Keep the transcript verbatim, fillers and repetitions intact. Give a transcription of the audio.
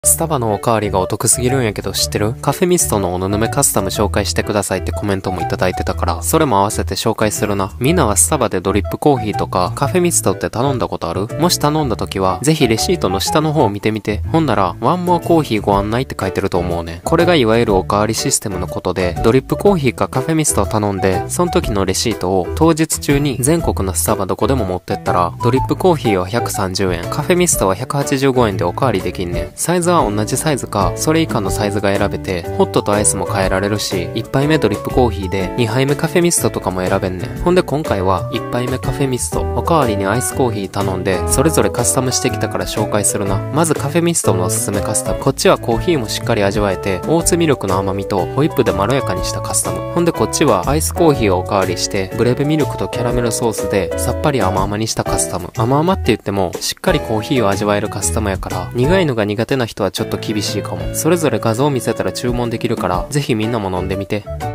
スタバのおかわりがお得すぎるんやけど知ってる？カフェミストのおぬぬめカスタム紹介してくださいってコメントもいただいてたから、それも合わせて紹介するな。みんなはスタバでドリップコーヒーとかカフェミストって頼んだことある？もし頼んだ時は、ぜひレシートの下の方を見てみて。ほんなら、ワンモアコーヒーご案内って書いてると思うね。これがいわゆるおかわりシステムのことで、ドリップコーヒーかカフェミストを頼んで、その時のレシートを当日中に全国のスタバどこでも持ってったら、ドリップコーヒーはひゃくさんじゅうえん、カフェミストはひゃくはちじゅうごえんでおかわりできんねん。サイズは同じサイズかそれ以下のサイズが選べて、ホットとアイスも変えられるし、いっぱいめドリップコーヒーでにはいめカフェミストとかも選べんねん。ほんで今回はいっぱいめカフェミスト、おかわりにアイスコーヒー頼んで、それぞれカスタムしてきたから紹介するな。まずカフェミストのおすすめカスタム。こっちはコーヒーもしっかり味わえて、オーツミルクの甘みとホイップでまろやかにしたカスタム。ほんでこっちはアイスコーヒーをおかわりして、ブレベミルクとキャラメルソースでさっぱり甘々にしたカスタム。甘々って言ってもしっかりコーヒーを味わえるカスタムやから、苦いのが苦手な人はちょっと厳しいかも。それぞれ画像を見せたら注文できるから、ぜひみんなも飲んでみて。